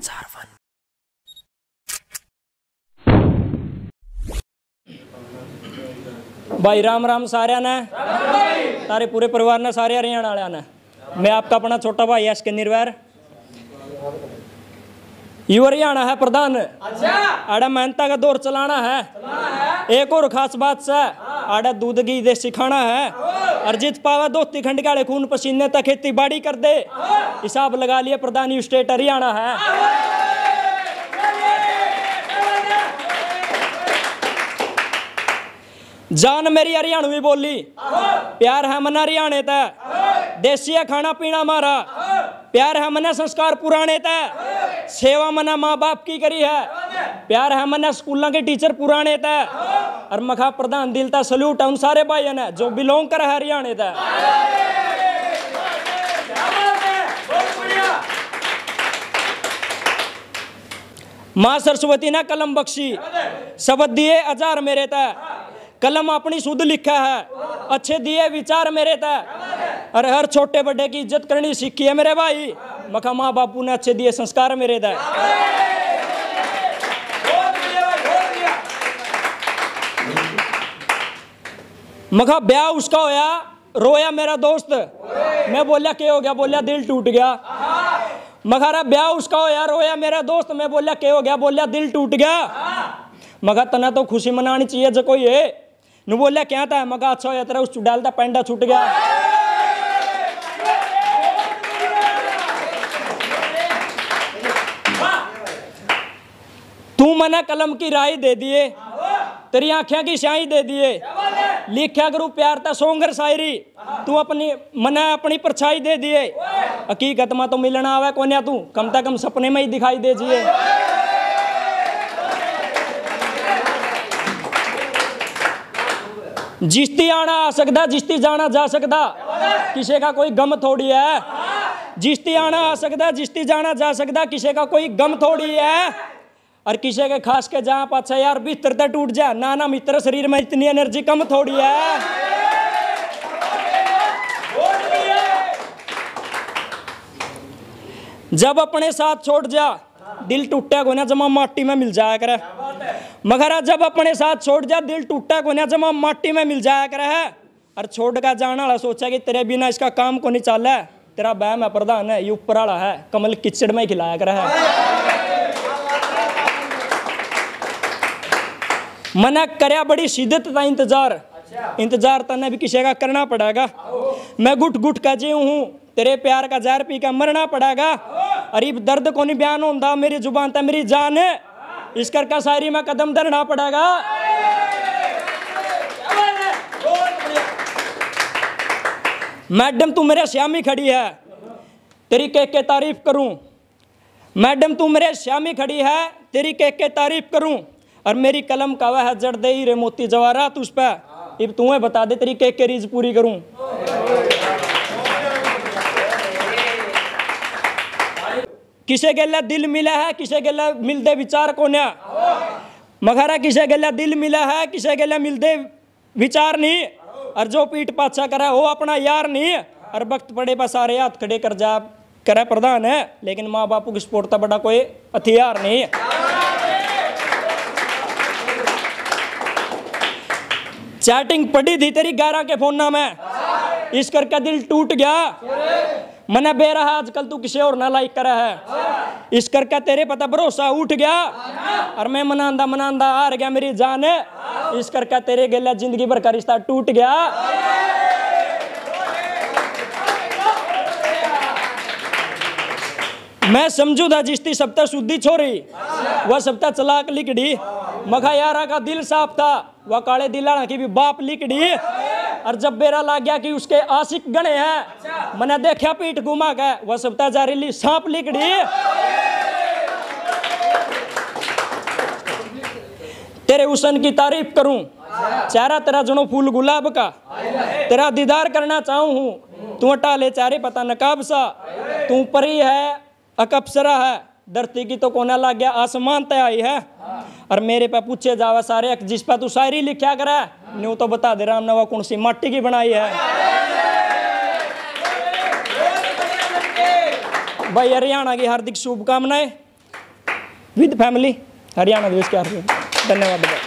संसार वन। भाई राम राम साਰਿਆਂ ने तारे पूरे परिवार ने सारे हरियाणा वाले ने। मैं आपका अपना छोटा भाई एस के निर्वैर। यू हरियाणा है प्रधान। आड़ा मेहनता का दौर चलाना है। एक और खास बात से आड़ा दूध घी दे सिखाना है। और जित पावा दोस्ती खंड के खून पसीने तक खेती बाड़ी कर दे। हिसाब लगा लिए प्रधान यू स्टेट हरियाणा है। जान मेरी हरियाणवी बोली, प्यार है मना हरियाणे तय, देसी है खाना पीना हमारा, प्यार है मना संस्कार पुराने तय, सेवा मना माँ बाप की करी है, प्यार है मना स्कूलों के टीचर पुराने तय। और मखा प्रधान दिल ता सल्यूट है उन सारे भाइयों ने जो बिलोंग कर है हरियाणे तय। माँ सरस्वती ने कलम बख्शी, शब्द दिए हजार मेरे तय, कलम अपनी शुद्ध लिखा है, अच्छे दिए विचार मेरे तय। और हर छोटे बड़े की इज्जत करनी सीखी है मेरे भाई। मखा माँ बापू ने अच्छे दिए संस्कार मेरे तय। मखा ब्याह उसका होया, रोया मेरा दोस्त। मैं बोलिया क्या हो गया? बोलिया दिल टूट गया। मखा ब्याह उसका होया, रोया मेरा दोस्त। मैं बोलिया क्या हो गया? बोलिया दिल टूट गया। मखा तना तो खुशी मनानी चाहिए जो कोई है। नु बोलिया क्या था? मगा अच्छा होया तेरा उस डालता पेंडा छूट गया। तू मना कलम की राय दे दिए, तेरी आंखें की स्याही दे दिए, लिखा करू प्यार ता सोंगर शायरी, तू अपनी मना अपनी परछाई दे दिए। हकीकत में तो मिलना आवे कोन्या, तू कम से कम सपने में ही दिखाई दे जिए। जिश्ती आना आ सकता, जिश्ती जाना जा सकता, किसी का कोई गम थोड़ी है। जिश्ती आना आ सकता, जिश्ती जाना जा सकता, किसी का कोई गम थोड़ी है। और किसी के खास के जहाँ पाछा यार भीतर तक टूट जा ना ना मित्र, शरीर में इतनी एनर्जी कम थोड़ी है। जब अपने साथ छोड़ जा दिल टूटा को ना जमा माटी में मिल जाया करे। मगर जब अपने साथ छोड़ जा दिल टूटा को ना जमा माटी में मिल जाया करे है। और छोड़ का जाना वाला सोचा कि तेरे बिना इसका काम को नहीं चल है, तेरा बहम है प्रधान है, ये ऊपर वाला है, कमल किचड़ में खिलाया करे है। मना करया बड़ी शिद्दत था इंतजार, इंतजार तने भी किसी का करना पड़ेगा। मैं घुट घुट का जी हूँ, तेरे प्यार का जहर पी का मरना पड़ेगा। अरीब दर्द को नहीं बयान होता, मेरी जुबान था मेरी जान है, इस करके शायरी में कदम धरना पड़ेगा। मैडम तू मेरे श्यामी खड़ी है, तेरी केक के तारीफ करूं। मैडम तू मेरे श्यामी खड़ी है, तेरी केक के तारीफ करूं। और मेरी कलम का वह जड़ दे ही रे मोती जवाहरात उस पे, अब तुम्हें बता दे तेरी केक के रीज पूरी करूं। किसे गेला दिल मिला है, किसे गेला मिलदे विचार को ना। मगर किसे गेला दिल मिला है, किसे गेला मिलदे विचार नहीं। और जो पीठ पाछा करे वो अपना यार नहीं। और वक्त पड़े पर सारे हाथ खड़े कर जा करे प्रधान है, लेकिन माँ बापू की सपोर्ट तो बड़ा कोई हथियार नहीं। चैटिंग पड़ी थी तेरी 11 के फोन में, इस करके दिल टूट गया। मना बेरा है आजकल तू किसी और ना लाइक करा है, इस करके तेरे पता भरोसा उठ गया। और मैं मनांदा मनांदा हार गया मेरी जान, इस करके तेरे गेला जिंदगी भर का रिश्ता टूट गया। मैं समझू था जिसती सबता शुद्धि छोरी, वह सबता चलाक लिकड़ी। मखा यारा का दिल साफ था, वह काले दिलाना की भी बाप लिकड़ी। और जब बेरा लग गया कि उसके आशिक गणे हैं, मैंने देखा पीठ घुमा के वह सबता जहरीली सांप लिकड़ी। तेरे हुस्न की तारीफ करूं, चेहरा तेरा जनो फूल गुलाब का, तेरा दीदार करना चाहूं हूं। तू हटा ले चारे पता नकाब सा, तू परी है अकप्सरा है, धरती की तो कोना लग गया आसमान तय आई है। और मेरे पे पूछे जावा सारे जिस पे तू शायरी लिखा करे, न्यू तो बता दे राम नवा कौन सी माटी की बनाई है। भाई हरियाणा की हार्दिक शुभकामनाएं। विद फैमिली हरियाणा दिवस के हार्दिक धन्यवाद।